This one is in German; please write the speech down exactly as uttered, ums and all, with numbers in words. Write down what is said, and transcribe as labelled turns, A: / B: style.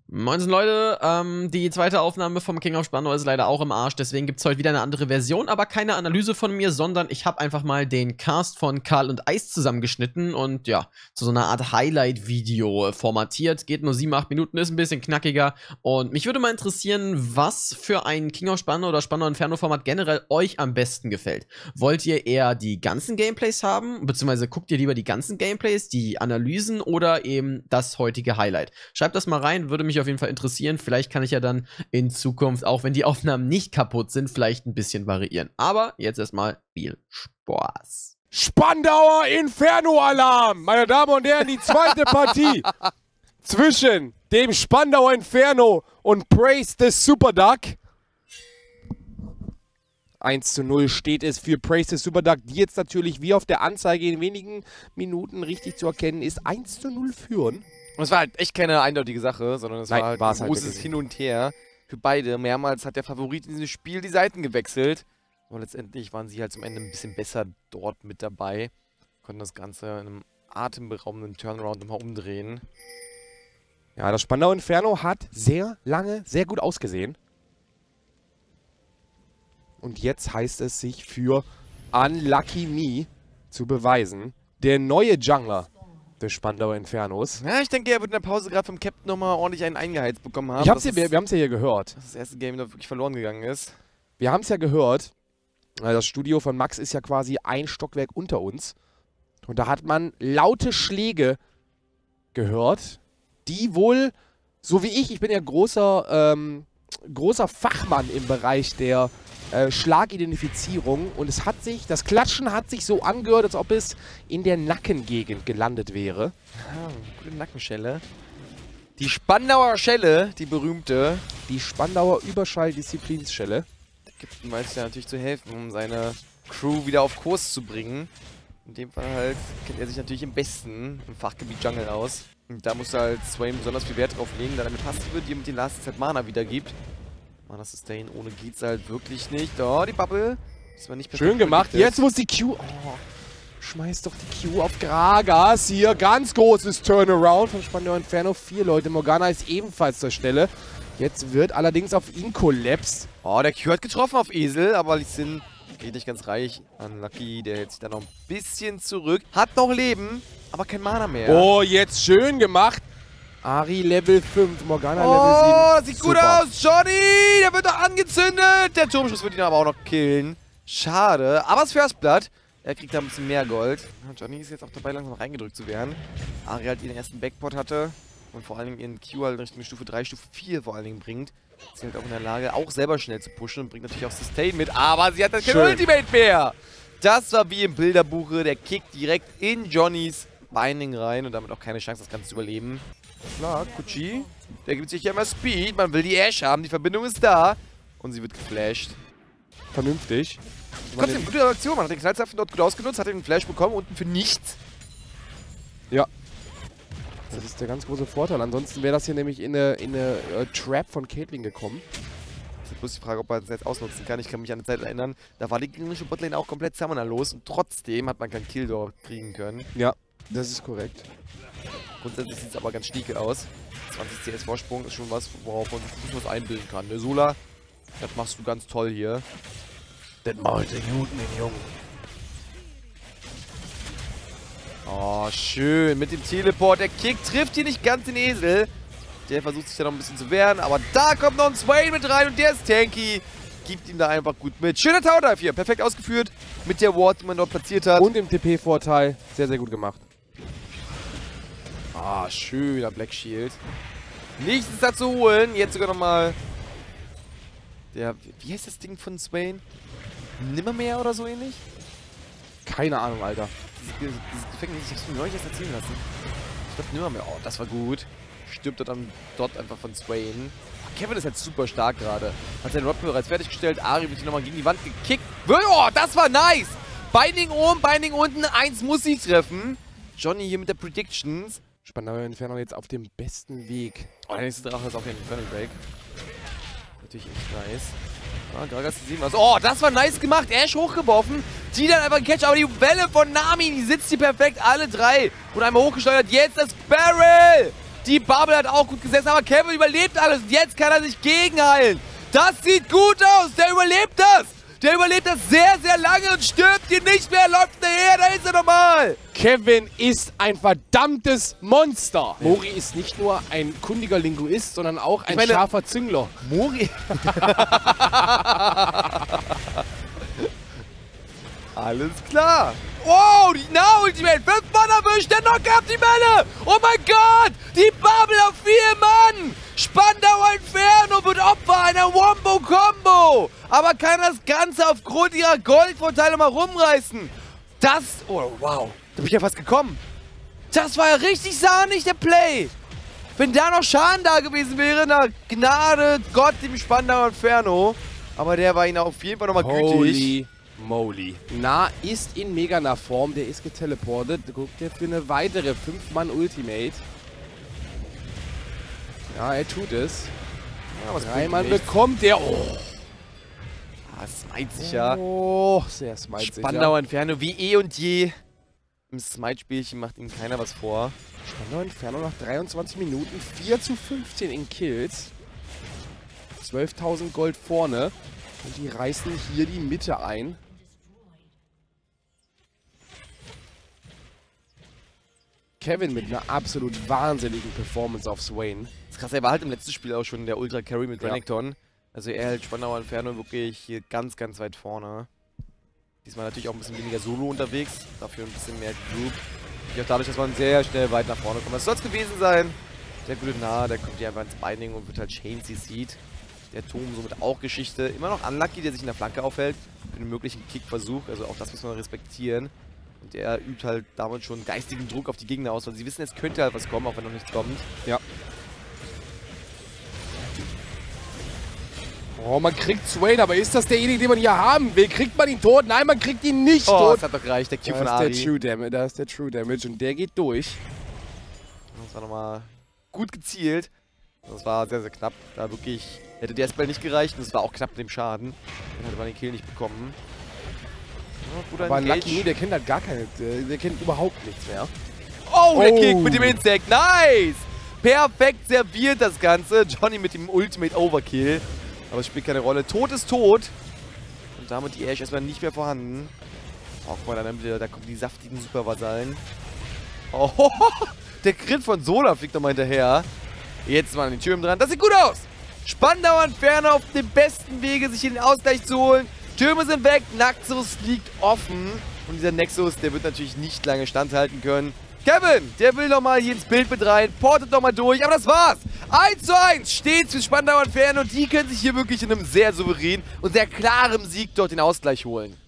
A: Moinsen Leute, ähm, die zweite Aufnahme vom King of Spandau ist leider auch im Arsch, deswegen gibt es heute wieder eine andere Version, aber keine Analyse von mir, sondern ich habe einfach mal den Cast von Karl und Eis zusammengeschnitten und ja, zu so einer Art Highlight-Video formatiert. Geht nur sieben, acht Minuten, ist ein bisschen knackiger und mich würde mal interessieren, was für ein King of Spandau oder Spandau Inferno-Format generell euch am besten gefällt. Wollt ihr eher die ganzen Gameplays haben, beziehungsweise guckt ihr lieber die ganzen Gameplays, die Analysen oder eben das heutige Highlight? Schreibt das mal rein, würde mich auf jeden Fall interessieren. Vielleicht kann ich ja dann in Zukunft, auch wenn die Aufnahmen nicht kaputt sind, vielleicht ein bisschen variieren. Aber jetzt erstmal viel Spaß.
B: Spandauer Inferno-Alarm! Meine Damen und Herren, die zweite Partie zwischen dem Spandauer Inferno und Praise the Superduck. eins zu null steht es für Praise the Superduck, die jetzt natürlich wie auf der Anzeige in wenigen Minuten richtig zu erkennen ist, eins zu null führen.
C: Und es war halt echt keine eindeutige Sache, sondern es
B: Nein,
C: war halt
B: war's
C: ein
B: halt
C: großes
B: wirklich.
C: Hin und Her für beide. Mehrmals hat der Favorit in diesem Spiel die Seiten gewechselt. Aber letztendlich waren sie halt zum Ende ein bisschen besser dort mit dabei. Konnten das Ganze in einem atemberaubenden Turnaround nochmal umdrehen.
B: Ja, das Spandauer Inferno hat sehr lange sehr gut ausgesehen. Und jetzt heißt es sich für Unlucky Me zu beweisen. Der neue Jungler des Spandauer Infernos.
C: Ja, ich denke, er wird in der Pause gerade vom Captain nochmal ordentlich einen eingeheizt bekommen haben.
B: Ich hab's
C: dass
B: ja, wir
C: es-
B: wir haben es ja hier gehört.
C: dass das erste Game da wirklich verloren gegangen ist.
B: Wir haben es ja gehört. äh, Das Studio von Max ist ja quasi ein Stockwerk unter uns. Und da hat man laute Schläge gehört, die wohl, so wie ich, ich bin ja großer, ähm, großer Fachmann im Bereich der äh, Schlagidentifizierung. Und es hat sich, das Klatschen hat sich so angehört, als ob es in der Nackengegend gelandet wäre.
C: Ah, gute Nackenschelle. Die Spandauer Schelle, die berühmte.
B: Die Spandauer Überschall-Disziplinsschelle.
C: Der Captain weiß ja natürlich zu helfen, um seine Crew wieder auf Kurs zu bringen. In dem Fall halt kennt er sich natürlich im besten im Fachgebiet Jungle aus. Und da muss halt Swain besonders viel Wert drauf legen, da er eine Passive, die ihm mit den Last Zeit Mana wiedergibt. Mana Sustain ohne geht's halt wirklich nicht. Oh, die Bubble. Das war nicht perfekt
B: Schön gemacht.
C: predicted.
B: Jetzt muss die Q... Oh, schmeiß doch die Q auf Gragas. Hier, ganz großes Turnaround von Spandauer Inferno. Vier Leute. Morgana ist ebenfalls zur Stelle. Jetzt wird allerdings auf ihn kollapst.
C: Oh, der Q hat getroffen auf Esel, aber Lee Sin geht nicht ganz reich. Unlucky, der hält sich da noch ein bisschen zurück. Hat noch Leben, aber kein Mana mehr.
B: Oh, jetzt schön gemacht. Ari Level fünf, Morgana
C: Oh,
B: Level sieben.
C: das sieht gut
B: Super.
C: aus. Johnny, der wird doch angezündet. Der Turmschuss wird ihn aber auch noch killen. Schade, aber das First Blood. Er kriegt da ein bisschen mehr Gold. Ja, Johnny ist jetzt auch dabei, langsam reingedrückt zu werden. Ari halt ihren ersten Backport hatte und vor allen Dingen ihren Q halt Richtung Stufe drei, Stufe vier vor allen Dingen bringt. Sie halt auch in der Lage, auch selber schnell zu pushen und bringt natürlich auch Sustain mit. Aber sie hat dann kein
B: Schön.
C: Ultimate mehr. Das war wie im Bilderbuche. Der Kick direkt in Johnnys Binding rein und damit auch keine Chance, das Ganze zu überleben. Klar, Kuchi, der gibt sich ja immer Speed. Man will die Ash haben, die Verbindung ist da. Und sie wird geflasht.
B: Vernünftig.
C: Trotzdem, gute Reaktion. Man hat den Knallzapfen dort gut ausgenutzt, hat den Flash bekommen, unten für nichts.
B: Ja. Das ist der ganz große Vorteil. Ansonsten wäre das hier nämlich in eine, in eine äh, Trap von Caitlyn gekommen.
C: Das ist bloß die Frage, ob man das jetzt ausnutzen kann. Ich kann mich an eine Zeit erinnern, da war die gegnerische Botlane auch komplett Summoner los und trotzdem hat man keinen Kill dort kriegen können.
B: Ja, das ist korrekt.
C: Grundsätzlich sieht es aber ganz stieke aus. zwanzig C S Vorsprung ist schon was, worauf man sich was einbilden kann. Ne, Sola, das machst du ganz toll hier.
B: Das mache ich den Juden, den Jungen.
C: Oh, schön. Mit dem Teleport. Der Kick trifft hier nicht ganz den Esel. Der versucht sich da noch ein bisschen zu wehren. Aber da kommt noch ein Swain mit rein und der ist tanky. Gibt ihm da einfach gut mit. Schöner Tower Dive hier. Perfekt ausgeführt. Mit der Ward, die man dort platziert hat.
B: Und im T P-Vorteil. Sehr, sehr gut gemacht.
C: Ah, schöner Black Shield. Nichts ist da zu holen. Jetzt sogar nochmal der, wie heißt das Ding von Swain? Nimmermehr oder so ähnlich?
B: Keine Ahnung, Alter.
C: Dieses, dieses Gefängnis, ich hab's mir neulich erst erzählen lassen. Ich glaube Nimmermehr. Oh, das war gut. Stirbt er dann dort einfach von Swain. Oh, Kevin ist halt super stark gerade. Hat seinen Rock bereits fertiggestellt. Ari wird hier nochmal gegen die Wand gekickt. Oh, das war nice! Binding oben, Binding unten. Eins muss sie treffen. Johnny hier mit der Predictions.
B: Spandauer Inferno jetzt auf dem besten Weg.
C: Oh, der nächste Drache ist auch hier ein Infernal Break. Natürlich echt nice. Ah, Gragas die sieben. Also, oh, das war nice gemacht. Ash hochgeworfen. Die dann einfach catch. Aber die Welle von Nami, die sitzt hier perfekt. Alle drei. Und einmal hochgesteuert. Jetzt das Barrel. Die Bubble hat auch gut gesessen, aber Kevin überlebt alles. Und jetzt kann er sich gegenheilen. Das sieht gut aus. Der überlebt das. Der überlebt das sehr, sehr lange und stirbt hier nicht mehr. Er läuft daher, da ist er nochmal.
B: Kevin ist ein verdammtes Monster. Mori ist nicht nur ein kundiger Linguist, sondern auch ein
C: meine,
B: scharfer Züngler.
C: Mori. Alles klar. Wow, die Nah-Ultimate. Fünf Mann erwischt. Der Knockout die Bälle. Oh mein Gott. Die Bubble auf vier Mann. Spandauer Inferno wird Opfer einer Wombo-Combo. Aber kann das Ganze aufgrund ihrer Goldvorteile mal rumreißen. Das, oh wow. Da bin ich ja fast gekommen. Das war ja richtig sahnig, der Play. Wenn da noch Schaden da gewesen wäre, na Gnade Gott dem Spandauer Inferno. Aber der war ihnen auf jeden Fall nochmal gütig.
B: Holy moly. Na ist in Megana-Form, der ist geteleportet. Guckt der für eine weitere fünf Mann Ultimate. Ja, er tut es.
C: Ja, was
B: Drei Mann bekommt der. Oh.
C: Ah, smite sicher.
B: Oh, sehr smite sicher.
C: Spandauer Inferno wie eh und je. Im Smite-Spielchen macht ihm keiner was vor.
B: Spandauer Inferno nach dreiundzwanzig Minuten. vier zu fünfzehn in Kills. zwölftausend Gold vorne. Und die reißen hier die Mitte ein. Kevin mit einer absolut wahnsinnigen Performance auf Swain.
C: Das ist krass, er war halt im letzten Spiel auch schon der Ultra Carry mit
B: Ja.
C: Renekton. Also er hält Spandauer Inferno wirklich hier ganz, ganz weit vorne. Diesmal natürlich auch ein bisschen weniger Solo unterwegs, dafür ein bisschen mehr Group. Und auch dadurch, dass man sehr schnell weit nach vorne kommt. Das soll es gewesen sein. Der gute Nah, der kommt hier einfach ins Binding und wird halt Chain C C'd. Der Turm somit auch Geschichte. Immer noch Unlucky, der sich in der Flanke aufhält. Für einen möglichen Kickversuch. Also auch das muss man respektieren. Und der übt halt damit schon geistigen Druck auf die Gegner aus, weil sie wissen, es könnte halt was kommen, auch wenn noch nichts kommt.
B: Ja. Oh, man kriegt Swain, aber ist das derjenige, den man hier haben will? Kriegt man ihn tot? Nein, man kriegt ihn nicht
C: Oh,
B: tot.
C: das hat doch gereicht, der Q
B: Da
C: von
B: ist
C: Ari.
B: der True Damage, da ist der True Damage und der geht durch.
C: Das war nochmal gut gezielt. Das war sehr, sehr knapp. Da wirklich hätte der Spell nicht gereicht und es war auch knapp mit dem Schaden. Dann hätte man den Kill nicht bekommen. Ja, guter
B: Aber ein
C: Engage.
B: Lucky, der kennt halt gar keine, der, der kennt überhaupt nichts mehr.
C: Oh, der
B: Oh.
C: Kick mit dem Insect. Nice! Perfekt serviert das Ganze. Johnny mit dem Ultimate Overkill. Aber es spielt keine Rolle. Tod ist tot. Und damit die Ashe erstmal nicht mehr vorhanden. Oh, guck mal, dann wieder, da kommen die saftigen Supervasallen. Oh, der Crit von Sola fliegt nochmal hinterher. Jetzt mal an den Türmen dran. Das sieht gut aus. Spandauer Inferno auf dem besten Wege, sich hier den Ausgleich zu holen. Türme sind weg. Naxos liegt offen. Und dieser Nexus, der wird natürlich nicht lange standhalten können. Kevin, der will nochmal hier ins Bild mit rein. Portet nochmal durch. Aber das war's. eins zu eins steht's für Spandauer Inferno. Die können sich hier wirklich in einem sehr souveränen und sehr klaren Sieg dort den Ausgleich holen.